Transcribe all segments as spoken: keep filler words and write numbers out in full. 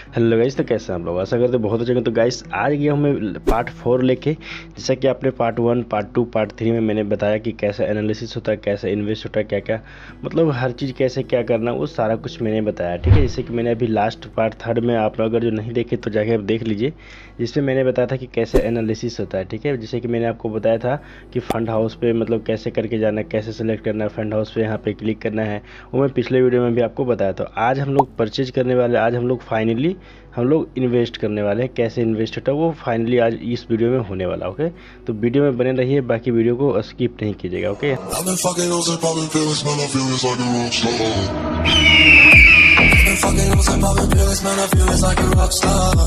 Hello guys, तो कैसे हैं आप लोग? आशा करते बहुत अच्छे हैं। तो गाइस आज गया हूँ मैं पार्ट फोर लेके। जैसा कि आपने part one, part two, part three में मैंने बताया कि कैसे एनालिसिस होता है, कैसे इन्वेस्ट होता है, क्या क्या मतलब हर चीज़ कैसे क्या करना, वो सारा कुछ मैंने बताया। ठीक है, जैसे कि मैंने अभी लास्ट पार्ट थर्ड में, आप अगर जो नहीं देखे तो जाके आप देख लीजिए, जिसमें मैंने बताया था कि कैसे एनालिसिस होता है। ठीक है, जैसे कि मैंने आपको बताया था कि फंड हाउस पे मतलब कैसे करके जाना है, कैसे सेलेक्ट करना है, फंड हाउस पे यहाँ पे क्लिक करना है, वो मैं पिछले वीडियो में भी आपको बताया। तो आज हम लोग परचेज करने वाले, आज हम लोग फाइनली हम लोग इन्वेस्ट करने वाले हैं। कैसे इन्वेस्ट होता है वो फाइनली आज इस वीडियो में होने वाला। ओके, तो वीडियो में बने रहिए, बाकी वीडियो को स्किप नहीं कीजिएगा। Okay, I've been fucking hoes and popping pills, man, I feel it's like a rock star. I've been fucking hoes and popping pills, man, I feel it's like a rock star.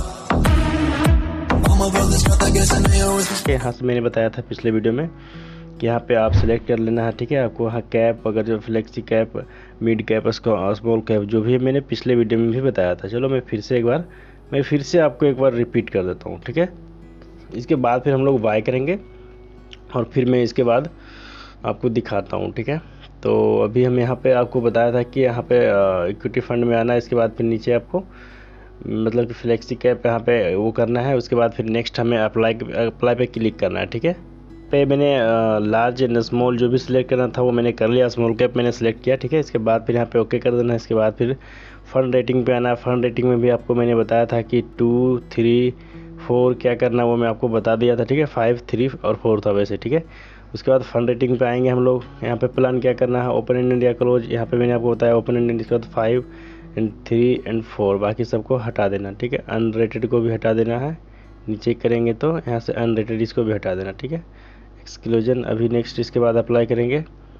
All my brothers got that gas and they always be यहाँ से मैंने बताया था पिछले video में कि यहाँ पे आप सिलेक्ट कर लेना है। ठीक है, आपको यहाँ कैप, अगर जो flexi cap, mid cap, small cap, जो भी मैंने पिछले वीडियो में भी बताया था। चलो मैं फिर से एक बार मैं फिर से आपको एक बार रिपीट कर देता हूँ। ठीक है, इसके बाद फिर हम लोग बाय करेंगे और फिर मैं इसके बाद आपको दिखाता हूँ। ठीक है, तो अभी हम यहाँ पे आपको बताया था कि यहाँ पे इक्विटी फंड में आना है। इसके बाद फिर नीचे आपको मतलब कि फ्लेक्सी कैप यहाँ पे वो करना है। उसके बाद फिर नेक्स्ट हमें अप्लाई अप्लाई पे क्लिक करना है। ठीक है, पे मैंने लार्ज एंड स्मॉल जो भी सिलेक्ट करना था वो मैंने कर लिया, स्मॉल कैप मैंने सेलेक्ट किया। ठीक है, इसके बाद फिर यहाँ पे ओके कर देना है। इसके बाद फिर फंड रेटिंग पे आना है। फंड रेटिंग में भी आपको मैंने बताया था कि टू थ्री फोर क्या करना, वो मैं आपको बता दिया था। ठीक है, फाइव थ्री और फोर था वैसे। ठीक है, उसके बाद फंड रेटिंग पे आएंगे हम लोग। यहाँ पे प्लान क्या करना है, ओपन एंडेड या क्लोज, यहाँ पे मैंने आपको बताया ओपन एंडेड। इसके बाद five and three and four, बाकी सबको हटा देना। ठीक है, अनरेटेड को भी हटा देना है। नीचे करेंगे तो यहाँ से अनरेटेड इसको भी हटा देना। ठीक है, एक्सक्लूजन अभी नेक्स्ट, इसके बाद अप्लाई करेंगे।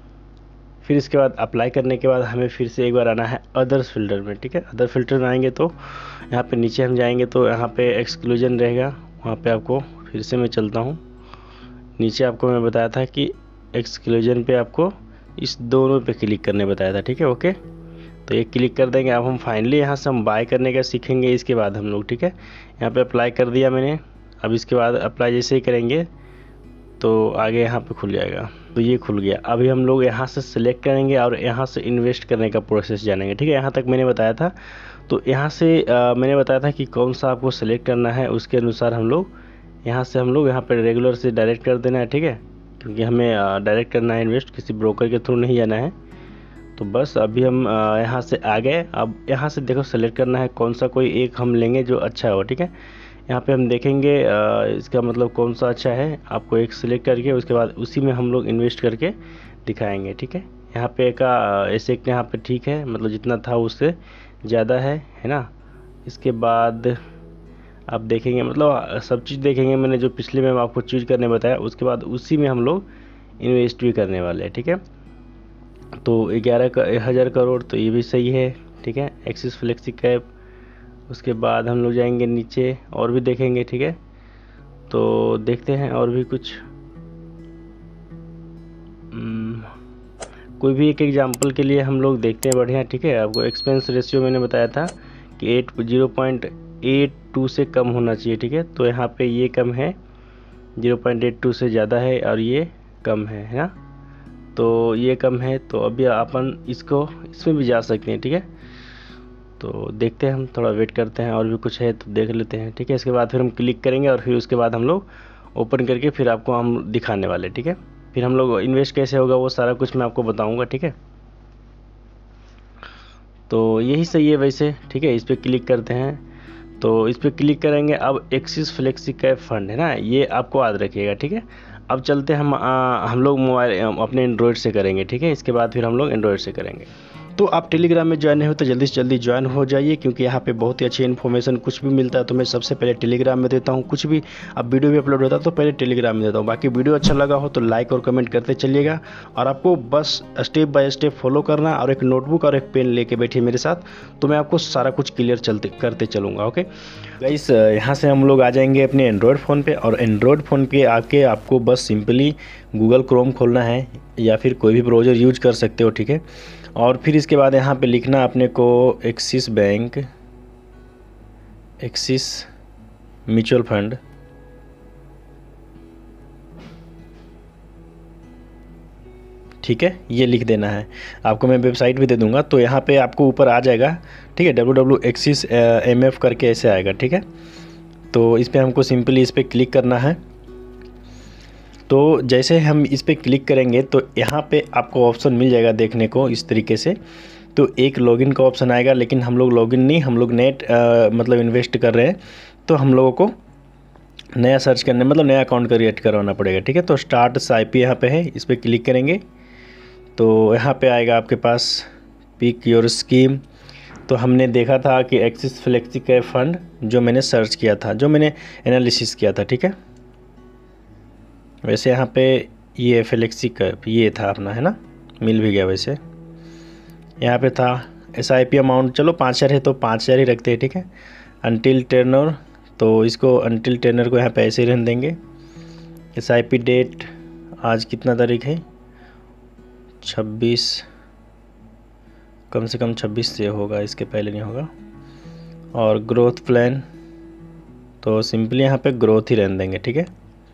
फिर इसके बाद अप्लाई करने के बाद हमें फिर से एक बार आना है अदर्स फिल्टर में। ठीक है, अदर फिल्टर में आएंगे तो यहाँ पे नीचे हम जाएंगे तो यहाँ पे एक्सक्लूजन रहेगा, वहाँ पे आपको फिर से मैं चलता हूँ नीचे। आपको मैं बताया था कि एक्सक्लूजन पे आपको इस दोनों पे क्लिक करने बताया था। ठीक है, ओके, तो ये क्लिक कर देंगे। अब हम फाइनली यहाँ से हम बाय करने का सीखेंगे इसके बाद हम लोग। ठीक है, यहाँ पे अप्लाई कर दिया मैंने। अब इसके बाद अप्लाई जैसे ही करेंगे तो आगे यहाँ पे खुल जाएगा। तो ये खुल गया। अभी हम लोग यहाँ से सिलेक्ट करेंगे और यहाँ से इन्वेस्ट करने का प्रोसेस जानेंगे। ठीक है, यहाँ तक मैंने बताया था। तो यहाँ से आ, मैंने बताया था कि कौन सा आपको सिलेक्ट करना है, उसके अनुसार हम लोग यहाँ से हम लोग यहाँ पर रेगुलर से डायरेक्ट कर देना है। ठीक है, क्योंकि हमें डायरेक्ट करना है इन्वेस्ट, किसी ब्रोकर के थ्रू नहीं जाना है। तो बस अभी हम यहाँ से आ गए। अब यहाँ से देखो सेलेक्ट करना है कौन सा, कोई एक हम लेंगे जो अच्छा हो। ठीक है, यहाँ पे हम देखेंगे इसका मतलब कौन सा अच्छा है, आपको एक सिलेक्ट करके उसके बाद उसी में हम लोग इन्वेस्ट करके दिखाएंगे। ठीक है, यहाँ पे का ऐसे एक यहाँ पे ठीक है, मतलब जितना था उससे ज़्यादा है है ना। इसके बाद आप देखेंगे मतलब सब चीज़ देखेंगे, मैंने जो पिछले में आपको चूज करने बताया, उसके बाद उसी में हम लोग इन्वेस्ट भी करने वाले हैं। ठीक है, तो ग्यारह हज़ार करोड़, तो ये भी सही है। ठीक है, एक्सिस फ्लेक्सी कैप। उसके बाद हम लोग जाएंगे नीचे और भी देखेंगे। ठीक है, तो देखते हैं और भी कुछ कोई भी एक एग्जांपल के लिए हम लोग देखते हैं बढ़िया। ठीक है, आपको एक्सपेंस रेशियो मैंने बताया था कि eight zero point eight two से कम होना चाहिए। ठीक है, तो यहाँ पे ये कम है, जीरो पॉइंट एट टू से ज़्यादा है और ये कम है है ना। तो ये कम है, तो अभी अपन इसको इसमें भी जा सकते हैं। ठीक है, तो देखते हैं, हम थोड़ा वेट करते हैं और भी कुछ है तो देख लेते हैं। ठीक है, इसके बाद फिर हम क्लिक करेंगे और फिर उसके बाद हम लोग ओपन करके फिर आपको हम दिखाने वाले। ठीक है, फिर हम लोग इन्वेस्ट कैसे होगा वो सारा कुछ मैं आपको बताऊंगा। ठीक है, तो यही सही है वैसे। ठीक है, इस पर क्लिक करते हैं, तो इस पर क्लिक करेंगे। अब एक्सिस फ्लेक्सी कैप फंड है ना, ये आपको याद रखिएगा। ठीक है, अब चलते हम आ, हम लोग मोबाइल अपने एंड्रॉयड से करेंगे। ठीक है, इसके बाद फिर हम लोग एंड्रॉयड से करेंगे। तो आप टेलीग्राम में ज्वाइन हो तो जल्दी से जल्दी ज्वाइन हो जाइए, क्योंकि यहाँ पे बहुत ही अच्छी इन्फॉर्मेशन कुछ भी मिलता है तो मैं सबसे पहले टेलीग्राम में देता हूँ। कुछ भी अब वीडियो भी अपलोड होता है तो पहले टेलीग्राम में देता हूँ। बाकी वीडियो अच्छा लगा हो तो लाइक और कमेंट करते चलिएगा, और आपको बस स्टेप बाय स्टेप फॉलो करना, और एक नोटबुक और एक पेन लेके बैठिए मेरे साथ, तो मैं आपको सारा कुछ क्लियर चलते करते चलूँगा। ओके गाइस, यहाँ से हम लोग आ जाएंगे अपने एंड्रॉयड फ़ोन पे, और एंड्रॉयड फ़ोन पे आके आपको बस सिंपली गूगल क्रोम खोलना है या फिर कोई भी ब्राउज़र यूज कर सकते हो। ठीक है, और फिर इसके बाद यहाँ पे लिखना अपने को Axis bank, Axis mutual fund, ठीक है, ये लिख देना है। आपको मैं वेबसाइट भी दे दूंगा, तो यहाँ पे आपको ऊपर आ जाएगा, ठीक है, W W Axis M F करके ऐसे आएगा, ठीक है। तो इस पर हमको सिंपली इस पर क्लिक करना है। तो जैसे हम इस पर क्लिक करेंगे तो यहाँ पे आपको ऑप्शन मिल जाएगा देखने को इस तरीके से। तो एक लॉगिन का ऑप्शन आएगा, लेकिन हम लोग लॉगिन नहीं, हम लोग नेट आ, मतलब इन्वेस्ट कर रहे हैं, तो हम लोगों को नया सर्च करने मतलब नया अकाउंट क्रिएट करवाना पड़ेगा, ठीक है। तो स्टार्ट एस आई पी यहाँ पे है, इस पर क्लिक करेंगे तो यहाँ पे आएगा आपके पास पिक योर स्कीम। तो हमने देखा था कि एक्सिस फ्लेक्सी कैप फंड जो मैंने सर्च किया था, जो मैंने एनालिसिस किया था, ठीक है। वैसे यहाँ पे ये फ्लेक्सी कैप ये था अपना, है ना, मिल भी गया। वैसे यहाँ पे था एस आई पी अमाउंट, चलो पाँच हज़ार है तो पाँच हज़ार ही रखते हैं, ठीक है। अनटिल टेनर, तो इसको अनटिल टेनर को यहाँ पे ऐसे ही रहने देंगे। एस आई पी डेट आज कितना तारीख है, छब्बीस, कम से कम छब्बीस से होगा, इसके पहले नहीं होगा। और ग्रोथ प्लान, तो सिंपली यहाँ पे ग्रोथ ही रहने देंगे, ठीक है।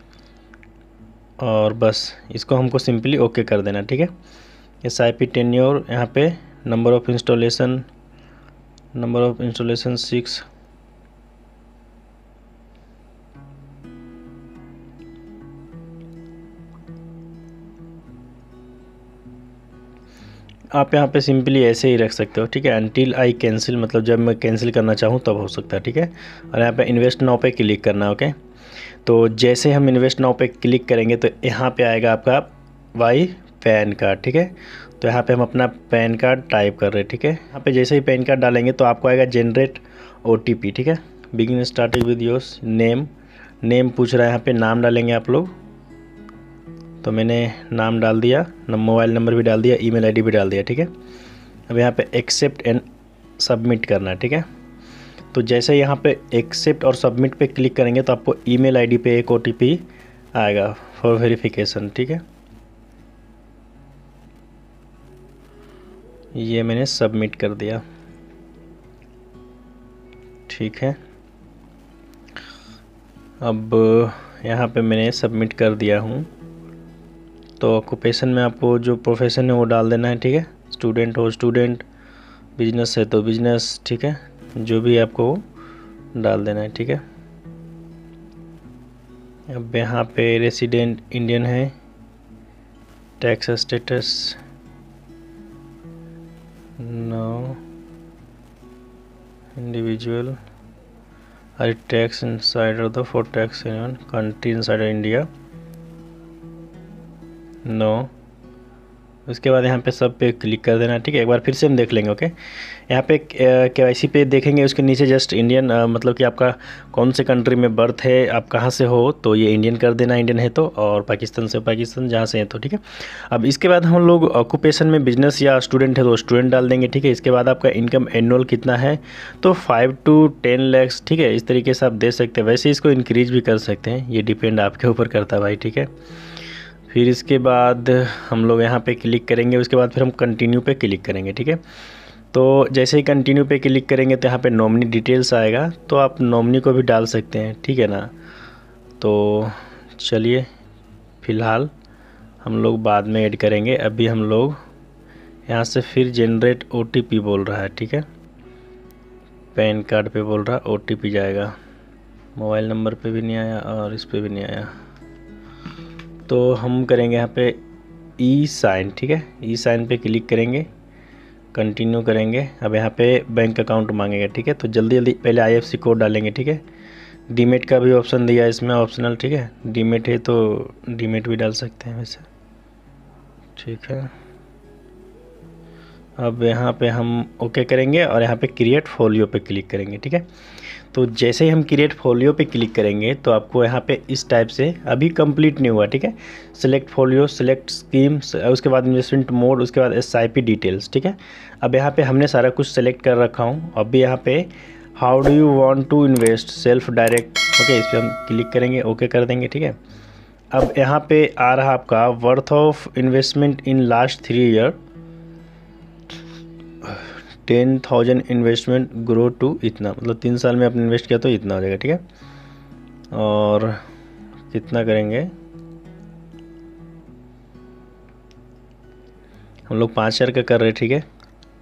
और बस इसको हमको सिंपली ओके कर देना, ठीक है। एस आई पी टेन्योर, यहाँ पे number of installation, number of installation six, आप यहाँ पे सिंपली ऐसे ही रख सकते हो, ठीक है। अनटिल आई कैंसिल, मतलब जब मैं कैंसिल करना चाहूँ तब हो सकता है, ठीक है। और यहाँ पे इन्वेस्ट नाउ पे क्लिक करना है, ओके। तो जैसे हम इन्वेस्ट नाउ पे क्लिक करेंगे तो यहाँ पे आएगा आपका वाई पैन कार्ड, ठीक है। तो यहाँ पे हम अपना पैन कार्ड टाइप कर रहे हैं, ठीक है। यहाँ पे जैसे ही पैन कार्ड डालेंगे तो आपको आएगा जनरेट ओ टी पी, ठीक है। Begin starting with your name, name पूछ रहा है, यहाँ पे नाम डालेंगे आप लोग। तो मैंने नाम डाल दिया, मोबाइल नंबर भी डाल दिया, ईमेल आईडी भी डाल दिया, ठीक है। अब यहाँ पे एक्सेप्ट एंड सबमिट करना है, ठीक है। तो जैसे यहाँ पे एक्सेप्ट और सबमिट पे क्लिक करेंगे तो आपको ईमेल आईडी पे एक ओटीपी आएगा फॉर वेरिफिकेशन, ठीक है। ये मैंने सबमिट कर दिया, ठीक है। अब यहाँ पे मैंने सबमिट कर दिया हूँ। तो ऑक्यूपेशन में आपको जो प्रोफेशन है वो डाल देना है, ठीक है। स्टूडेंट हो स्टूडेंट, बिजनेस है तो बिजनेस, ठीक है, जो भी आपको डाल देना है, ठीक है। अब यहाँ पे रेसिडेंट इंडियन है, tax status no, individual, are tax inside of the for tax in country inside India, no. उसके बाद यहाँ पे सब पे क्लिक कर देना, ठीक है। एक बार फिर से हम देख लेंगे, ओके। यहाँ पे के वाई सी पे देखेंगे, उसके नीचे जस्ट इंडियन, मतलब कि आपका कौन से कंट्री में बर्थ है, आप कहाँ से हो, तो ये इंडियन कर देना, इंडियन है तो, और पाकिस्तान से पाकिस्तान, जहाँ से है तो, ठीक है। अब इसके बाद हम लोग ऑक्यूपेशन में बिजनेस या स्टूडेंट है तो स्टूडेंट डाल देंगे, ठीक है। इसके बाद आपका इनकम एनुअल कितना है, तो फाइव टू टेन लैक्स, ठीक है। इस तरीके से आप दे सकते हैं, वैसे इसको इंक्रीज भी कर सकते हैं, ये डिपेंड आपके ऊपर करता है भाई, ठीक है। फिर इसके बाद हम लोग यहाँ पे क्लिक करेंगे, उसके बाद फिर हम कंटिन्यू पे क्लिक करेंगे, ठीक है। तो जैसे ही कंटिन्यू पे क्लिक करेंगे तो यहाँ पे नॉमिनी डिटेल्स आएगा, तो आप नॉमिनी को भी डाल सकते हैं, ठीक है ना। तो चलिए फ़िलहाल हम लोग बाद में ऐड करेंगे, अभी हम लोग यहाँ से फिर जनरेट ओ टी पी बोल रहा है, ठीक है। पैन कार्ड पे बोल रहा है ओ टी पी जाएगा, मोबाइल नंबर पे भी नहीं आया और इस पे भी नहीं आया। तो हम करेंगे यहाँ पे ई साइन, ठीक है। ई साइन पे क्लिक करेंगे, कंटिन्यू करेंगे। अब यहाँ पे बैंक अकाउंट मांगेगा, ठीक है। तो जल्दी जल्दी पहले आई एफ सी कोड डालेंगे, ठीक है। डीमेट का भी ऑप्शन दिया है इसमें, ऑप्शनल, ठीक है। डीमेट है तो डीमेट भी डाल सकते हैं वैसे, ठीक है। अब यहाँ पे हम ओके करेंगे और यहाँ पे क्रिएट फोलियो पे क्लिक करेंगे, ठीक है। तो जैसे ही हम क्रिएट फोलियो पे क्लिक करेंगे तो आपको यहाँ पे इस टाइप से, अभी कंप्लीट नहीं हुआ, ठीक है। सिलेक्ट फोलियो, सिलेक्ट स्कीम, उसके बाद इन्वेस्टमेंट मोड, उसके बाद एस आई पी डिटेल्स, ठीक है। अब यहाँ पे हमने सारा कुछ सेलेक्ट कर रखा हूँ। अभी यहाँ पे how do you want to invest, self direct, okay, इस पर हम क्लिक करेंगे, ओके कर देंगे, ठीक है। अब यहाँ पे आ रहा आपका worth of investment in last three year, ten thousand investment grow to इतना, मतलब तीन साल में आपने इन्वेस्ट किया तो इतना हो जाएगा, ठीक है। और कितना करेंगे, हम लोग पाँच हज़ार का कर रहे हैं, ठीक है।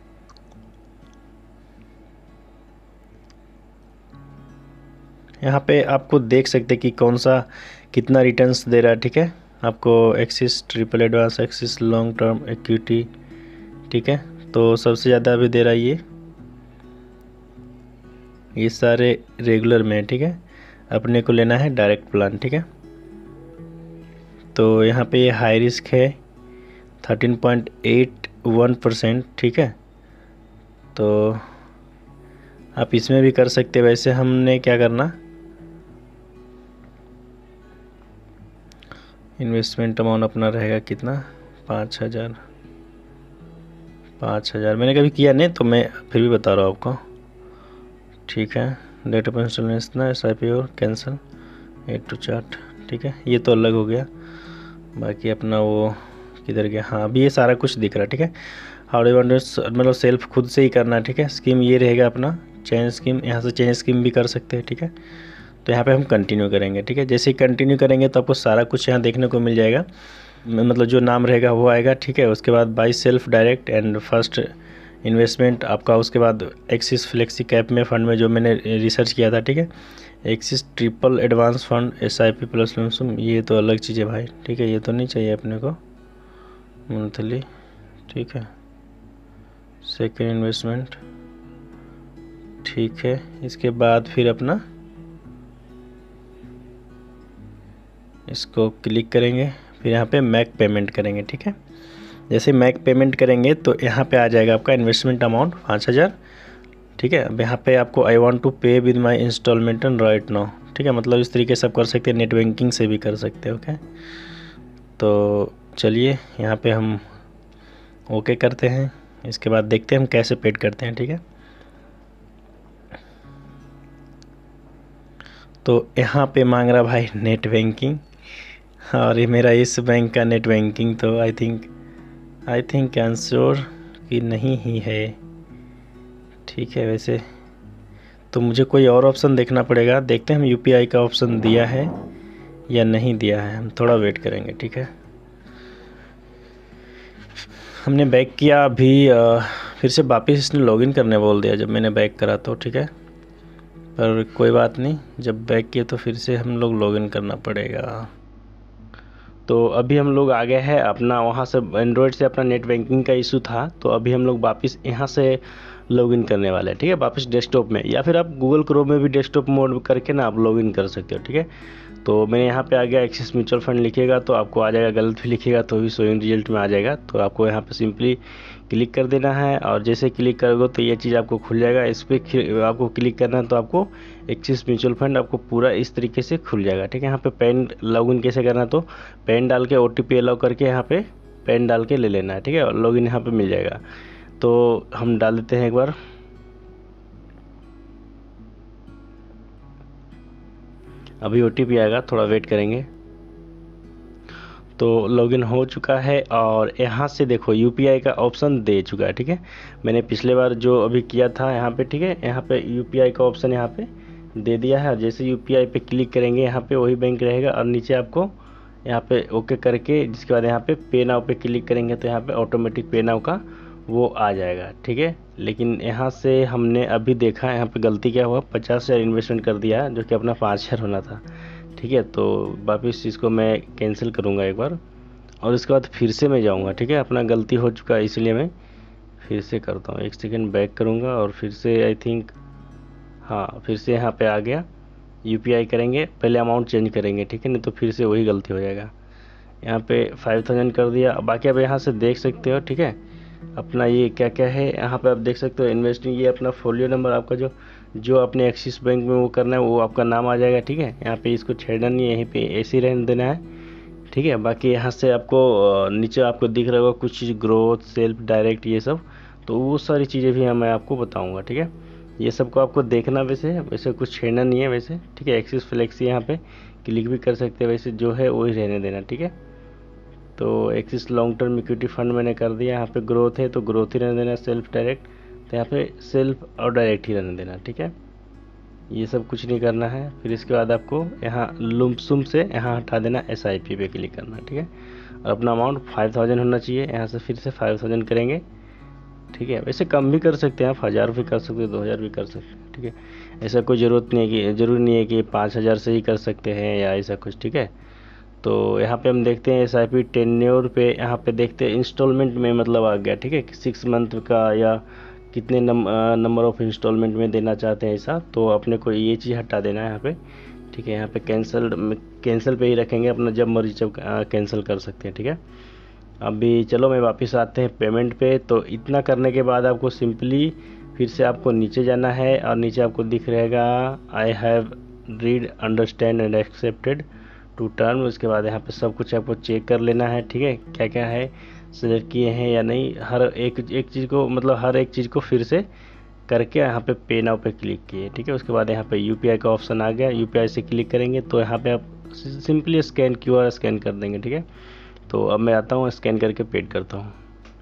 यहाँ पे आपको देख सकते हैं कि कौन सा कितना रिटर्न्स दे रहा है, ठीक है। आपको Axis triple advance, Axis long term equity, ठीक है। तो सबसे ज़्यादा अभी दे रहा है ये ये सारे रेगुलर में, ठीक है। अपने को लेना है डायरेक्ट प्लान, ठीक है। तो यहाँ पे ये हाई रिस्क है thirteen point eight one percent, ठीक है। तो आप इसमें भी कर सकते हैं। वैसे हमने क्या करना, इन्वेस्टमेंट अमाउंट अपना रहेगा कितना, पाँच हज़ार पाँच हज़ार मैंने कभी किया नहीं तो मैं फिर भी बता रहा हूँ आपको, ठीक है। Date of installment S I P और कैंसिल एड टू चार्ट, ठीक है। ये तो अलग हो गया, बाकी अपना वो किधर गया, हाँ अभी ये सारा कुछ दिख रहा है, ठीक है। हाउ डू वांट मतलब सेल्फ खुद से ही करना है, ठीक है। स्कीम ये रहेगा अपना चेंज स्कीम, यहाँ से चेंज स्कीम भी कर सकते हैं, ठीक है। तो यहाँ पे हम कंटिन्यू करेंगे, ठीक है। जैसे ही कंटिन्यू करेंगे तो आपको सारा कुछ यहाँ देखने को मिल जाएगा, मतलब जो नाम रहेगा वो आएगा, ठीक है। उसके बाद buy self direct and first investment आपका, उसके बाद एक्सिस फ्लेक्सी कैप में फंड में जो मैंने रिसर्च किया था, ठीक है। Axis triple advance fund, S I P plus lump sum, ये तो अलग चीज़ है भाई, ठीक है। ये तो नहीं चाहिए अपने को मंथली, ठीक है। सेकेंड इन्वेस्टमेंट, ठीक है। इसके बाद फिर अपना इसको क्लिक करेंगे, फिर यहाँ पे मैक पेमेंट करेंगे, ठीक है। जैसे मैक पेमेंट करेंगे तो यहाँ पे आ जाएगा आपका इन्वेस्टमेंट अमाउंट पाँच हज़ार, ठीक है। अब यहाँ पे आपको I want to pay with my installment and right now, ठीक है। मतलब इस तरीके से आप कर सकते हैं, नेट बैंकिंग से भी कर सकते हैं, ओके। तो चलिए यहाँ पे हम ओके करते हैं। इसके बाद देखते हैं हम कैसे पेड करते हैं, ठीक है। तो यहाँ पे मांग रहा भाई नेट बैंकिंग, और ये मेरा इस बैंक का नेट बैंकिंग तो I think I think answer कि नहीं ही है, ठीक है। वैसे तो मुझे कोई और ऑप्शन देखना पड़ेगा, देखते हैं हम यूपीआई का ऑप्शन दिया है या नहीं दिया है, हम थोड़ा वेट करेंगे, ठीक है। हमने बैक किया अभी, फिर से वापस इसने लॉगिन करने बोल दिया जब मैंने बैक करा तो, ठीक है। पर कोई बात नहीं, जब बैक किए तो फिर से हम लोग लॉगिन करना पड़ेगा। तो अभी हम लोग आ गए हैं अपना, वहाँ से एंड्रॉयड से अपना नेट बैंकिंग का इशू था, तो अभी हम लोग वापस यहाँ से लॉगिन करने वाले हैं, ठीक है। वापस डेस्कटॉप में, या फिर आप गूगल क्रोम में भी डेस्कटॉप मोड करके ना आप लॉगिन कर सकते हो, ठीक है। तो मैंने यहाँ पे आ गया, एक्सिस म्यूचुअल फंड लिखिएगा तो आपको आ जाएगा, गलत भी लिखिएगा तो भी शोइंग रिजल्ट में आ जाएगा। तो आपको यहाँ पे सिंपली क्लिक कर देना है, और जैसे क्लिक करोगे तो ये चीज़ आपको खुल जाएगा। इस पर आपको क्लिक करना है तो आपको एक्सिस म्यूचुअल फंड आपको पूरा इस तरीके से खुल जाएगा, ठीक है। यहाँ पे पैन लॉगिन कैसे करना है, तो पैन डाल के ओ टी पी अलाउ करके यहाँ पे पैन डाल के ले लेना है, ठीक है। और लॉगिन यहाँ पे मिल जाएगा। तो हम डाल देते हैं एक बार, अभी ओ टी पी आएगा, थोड़ा वेट करेंगे। तो लॉगिन हो चुका है, और यहाँ से देखो यूपीआई का ऑप्शन दे चुका है, ठीक है। मैंने पिछले बार जो अभी किया था यहाँ पे, ठीक है, यहाँ पे यूपीआई का ऑप्शन यहाँ पे दे दिया है। और जैसे यूपीआई पे क्लिक करेंगे यहाँ पे वही बैंक रहेगा, और नीचे आपको यहाँ पे ओके करके, जिसके बाद यहाँ पे पे नाउ पे क्लिक करेंगे तो यहाँ पे ऑटोमेटिक पे नाउ का वो आ जाएगा, ठीक है। लेकिन यहाँ से हमने अभी देखा यहाँ पे गलती क्या हुआ, पचास हज़ार इन्वेस्टमेंट कर दिया जो कि अपना पाँच हज़ार होना था, ठीक है। तो वापस इसको मैं कैंसिल करूँगा एक बार, और उसके बाद फिर से मैं जाऊँगा, ठीक है। अपना गलती हो चुका है इसलिए मैं फिर से करता हूँ, एक सेकेंड बैक करूँगा, और फिर से आई थिंक हाँ फिर से यहाँ पे आ गया। यूपीआई करेंगे, पहले अमाउंट चेंज करेंगे, ठीक है, नहीं तो फिर से वही गलती हो जाएगा। यहाँ पे फाइव थाउजेंड कर दिया, बाकी आप यहाँ से देख सकते हो, ठीक है। अपना ये क्या क्या है यहाँ पे आप देख सकते हो, इन्वेस्टिंग, ये अपना फोलियो नंबर आपका जो जो अपने एक्सिस बैंक में वो करना है वो आपका नाम आ जाएगा, ठीक है। यहाँ पे इसको छेड़ना नहीं है, यहीं पे ऐसे ही रहने देना है, ठीक है। बाकी यहाँ से आपको नीचे आपको दिख रहा होगा कुछ चीज़, ग्रोथ, सेल्फ डायरेक्ट, ये सब, तो वो सारी चीज़ें भी मैं आपको बताऊँगा, ठीक है। ये सब को आपको देखना, वैसे वैसे कुछ छेड़ना नहीं है वैसे, ठीक है। एक्सिस फ्लेक्सी यहाँ पे क्लिक भी कर सकते हैं, वैसे जो है वही रहने देना, ठीक है। तो Axis long term equity fund मैंने कर दिया, यहाँ पे ग्रोथ है तो ग्रोथ ही रहने देना, सेल्फ डायरेक्ट तो यहाँ पे सेल्फ और डायरेक्ट ही रहने देना, ठीक है। ये सब कुछ नहीं करना है। फिर इसके बाद आपको यहाँ लुमसुम से यहाँ हटा देना, एस आई पी पे क्लिक करना, ठीक है। और अपना अमाउंट फाइव थाउजेंड होना चाहिए। यहाँ से फिर से फाइव थाउजेंड करेंगे, ठीक है। वैसे कम भी कर सकते हैं आप, हज़ार भी कर सकते हैं, दो हज़ार भी कर सकते हैं, ठीक है। ऐसा कोई ज़रूरत नहीं है कि ज़रूरी नहीं है कि पाँच हज़ार से ही कर सकते हैं या ऐसा कुछ, ठीक है। तो यहाँ पे हम देखते हैं एस आई पी टेन्योर पे, यहाँ पे देखते हैं इंस्टॉलमेंट में मतलब आ गया, ठीक है। सिक्स मंथ का या कितने नंबर ऑफ इंस्टॉलमेंट में देना चाहते हैं ऐसा, तो अपने को ये चीज़ हटा देना है यहाँ पे, ठीक है। यहाँ पे कैंसल कैंसिल पे ही रखेंगे अपना, जब मर्जी जब कैंसिल कर सकते हैं, ठीक है। अभी चलो मैं वापस आते हैं पेमेंट पे। तो इतना करने के बाद आपको सिंपली फिर से आपको नीचे जाना है और नीचे आपको दिख रहेगा I have read understand and accepted to term. उसके बाद यहाँ पे सब कुछ आपको चेक कर लेना है, ठीक है, क्या क्या है सिलेक्ट किए हैं या नहीं। हर एक एक चीज़ को मतलब हर एक चीज़ को फिर से करके यहाँ पे पे नाउ पे क्लिक किए, ठीक है। उसके बाद यहाँ पे यूपीआई का ऑप्शन आ गया, यूपीआई से क्लिक करेंगे तो यहाँ पे आप सिंपली स्कैन क्यूआर स्कैन कर देंगे, ठीक है। तो अब मैं आता हूँ स्कैन करके पेड करता हूँ।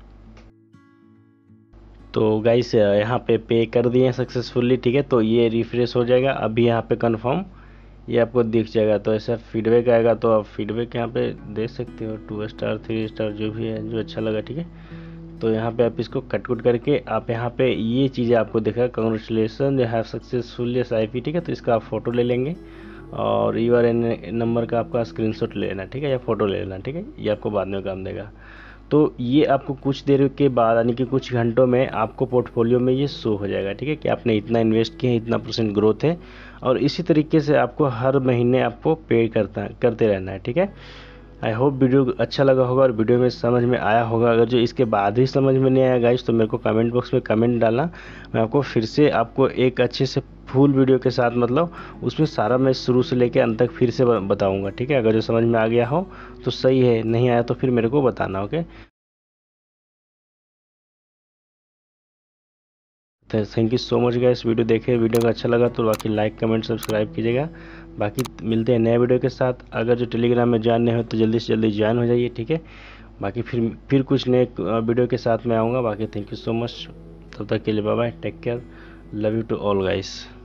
तो गाइस यहाँ पे पे कर दिए सक्सेसफुली, ठीक है। तो ये रिफ्रेश हो जाएगा, अभी यहाँ पे कंफर्म ये आपको दिख जाएगा। तो ऐसा फीडबैक आएगा, तो आप फीडबैक यहाँ पे दे सकते हो, टू स्टार थ्री स्टार जो भी है, जो अच्छा लगा, ठीक है। तो यहाँ पे आप इसको कट कुट करके आप यहाँ पे ये चीज़ें आपको दिखा, congratulation you have successfully S I P, ठीक है। तो इसका आप फोटो ले लेंगे और यू आर एन नंबर का आपका स्क्रीनशॉट ले लेना, ठीक है, या फ़ोटो ले लेना, ठीक है। ये आपको बाद में काम देगा। तो ये आपको कुछ देर के बाद यानी कि कुछ घंटों में आपको पोर्टफोलियो में ये शो हो जाएगा, ठीक है, कि आपने इतना इन्वेस्ट किया, इतना परसेंट ग्रोथ है। और इसी तरीके से आपको हर महीने आपको पे करता करते रहना है, ठीक है। आई होप वीडियो अच्छा लगा होगा और वीडियो में समझ में आया होगा। अगर जो इसके बाद भी समझ में नहीं आया गाइस, तो मेरे को कमेंट बॉक्स में कमेंट डालना, मैं आपको फिर से आपको एक अच्छे से फुल वीडियो के साथ मतलब उसमें सारा मैं शुरू से लेके अंत तक फिर से बताऊंगा, ठीक है। अगर जो समझ में आ गया हो तो सही है, नहीं आया तो फिर मेरे को बताना, okay. Thank you so much guys, video देखे, वीडियो का अच्छा लगा तो बाकी लाइक कमेंट सब्सक्राइब कीजिएगा। बाकी मिलते हैं नए वीडियो के साथ। अगर जो टेलीग्राम में ज्वाइन नहीं हो तो जल्दी से जल्दी ज्वाइन हो जाइए, ठीक है। बाकी फिर फिर कुछ नए वीडियो के साथ में आऊँगा। बाकी थैंक यू सो मच, तब तक के लिए bye bye, take care, love you to all guys.